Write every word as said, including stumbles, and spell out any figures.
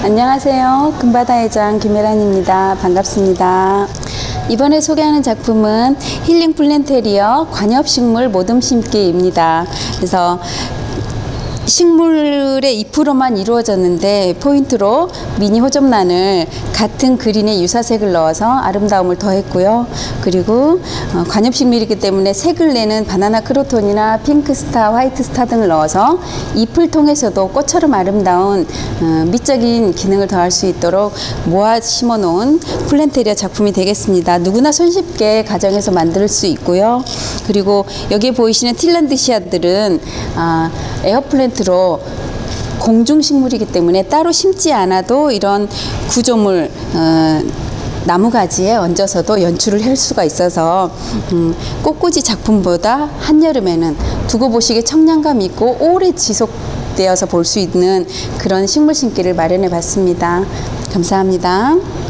안녕하세요. 금바다의 장 김혜란입니다. 반갑습니다. 이번에 소개하는 작품은 힐링 플랜테리어 관엽식물 모듬 심기입니다. 그래서 식물의 잎으로만 이루어졌는데 포인트로 미니 호접란을 같은 그린의 유사색을 넣어서 아름다움을 더했고요. 그리고 어, 관엽식물이기 때문에 색을 내는 바나나 크로톤이나 핑크스타, 화이트스타 등을 넣어서 잎을 통해서도 꽃처럼 아름다운 어, 미적인 기능을 더할 수 있도록 모아 심어 놓은 플랜테리어 작품이 되겠습니다. 누구나 손쉽게 가정에서 만들 수 있고요. 그리고 여기에 보이시는 틸란드시아들은 아, 에어플랜트 로 공중식물이기 때문에 따로 심지 않아도 이런 구조물 어, 나무가지에 얹어서도 연출을 할 수가 있어서 음, 꽃꽂이 작품보다 한여름에는 두고 보시기에 청량감 있고 오래 지속되어서 볼 수 있는 그런 식물 심기를 마련해 봤습니다. 감사합니다.